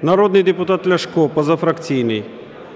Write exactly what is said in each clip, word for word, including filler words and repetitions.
Народний депутат Ляшко, позафракційний.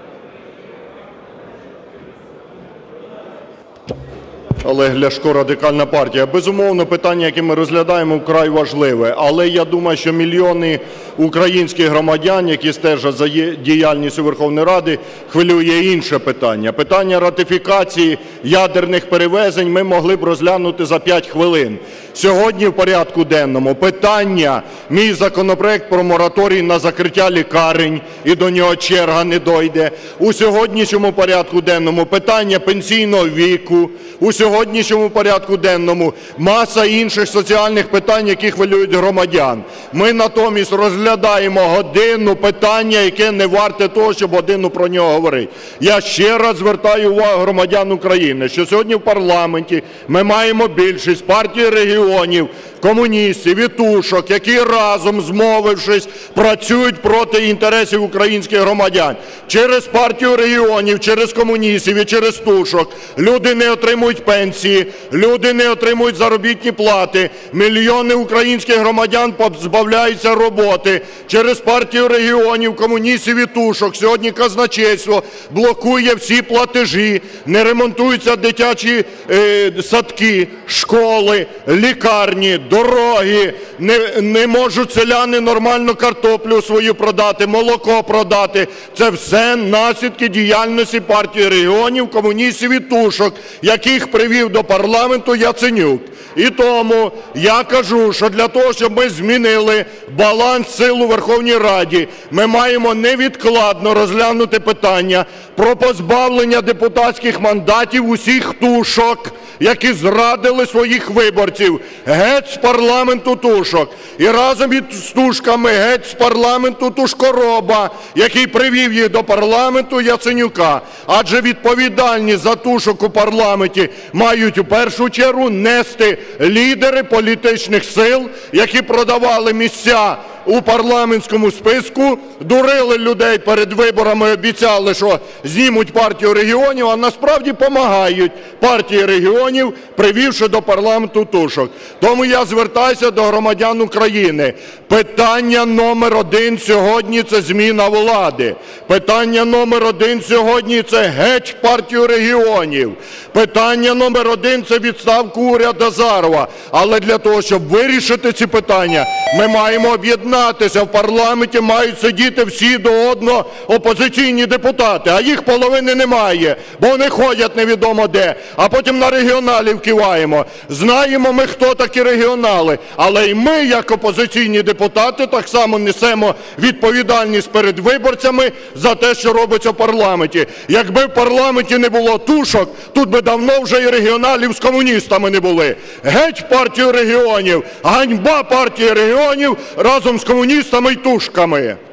Олег Ляшко, Радикальна партія. Безумовно, питання, яке ми розглядаємо, вкрай важливе. Але я думаю, що мільйони українських громадян, які стежать за діяльністю Верховної Ради, хвилює інше питання. Питання ратифікації ядерних перевезень ми могли б розглянути за п'ять хвилин. Сьогодні в порядку денному питання, мій законопроект про мораторій на закриття лікарень, і до нього черга не дойде. У сьогоднішньому порядку денному питання пенсійного віку. У сьогоднішньому порядку денному маса інших соціальних питань, які хвилюють громадян. Ми натомість розглядаємо годину питання, яке не варте того, щоб годину про нього говорити. Я ще раз звертаю увагу громадян України, що сьогодні в парламенті ми маємо більшість партії регіонів, комуністів і тушок, які разом, змовившись, працюють проти інтересів українських громадян. Через партію регіонів, через комуністів і через тушок люди не отримують пенсії, люди не отримують заробітні плати, мільйони українських громадян позбавляються роботи. Через партію регіонів, комуністів і тушок сьогодні казначейство блокує всі платежі, не ремонтуються дитячі е, садки, школи, лікарні, дороги, не, не можуть селяни нормально картоплю свою продати, молоко продати. Це все наслідки діяльності партії регіонів, комуністів і тушок, яких привів до парламенту Яценюк. І тому я кажу, що для того, щоб ми змінили баланс сил у Верховній Раді, ми маємо невідкладно розглянути питання про позбавлення депутатських мандатів усіх тушок, які зрадили своїх виборців. Геть з парламенту тушок. І разом із тушками геть з парламенту тушкороба, який привів їх до парламенту Яценюка. Адже відповідальність за тушок у парламенті мають у першу чергу нести лідери політичних сил, які продавали місця у парламентському списку, дурили людей перед виборами, обіцяли, що знімуть партію регіонів, а насправді допомагають партії регіонів, привівши до парламенту тушок. Тому я звертаюся до громадян України. Питання номер один сьогодні – це зміна влади. Питання номер один сьогодні – це геть партію регіонів. Питання номер один – це відставку уряду Азарова. Але для того, щоб вирішити ці питання, ми маємо об'єднатися. В парламенті мають сидіти всі до одного опозиційні депутати, а їх половини немає, бо вони ходять невідомо де, а потім на регіоналів киваємо. Знаємо ми, хто такі регіонали, але й ми, як опозиційні депутати, так само несемо відповідальність перед виборцями за те, що робиться в парламенті. Якби в парламенті не було тушок, тут би давно вже і регіоналів з комуністами не були. Геть партію регіонів! Ганьба партії регіонів разом з комуністами і тушками!